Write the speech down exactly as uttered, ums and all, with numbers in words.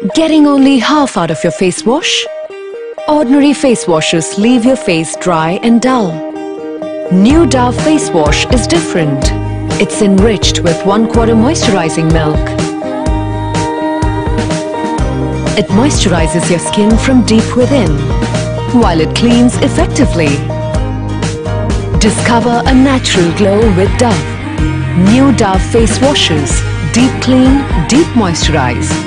Getting only half out of your face wash? Ordinary face washes leave your face dry and dull. New Dove face wash is different. It's enriched with one quarter moisturizing milk. It moisturizes your skin from deep within, while it cleans effectively. Discover a natural glow with Dove. New Dove face washes. Deep clean, deep moisturize.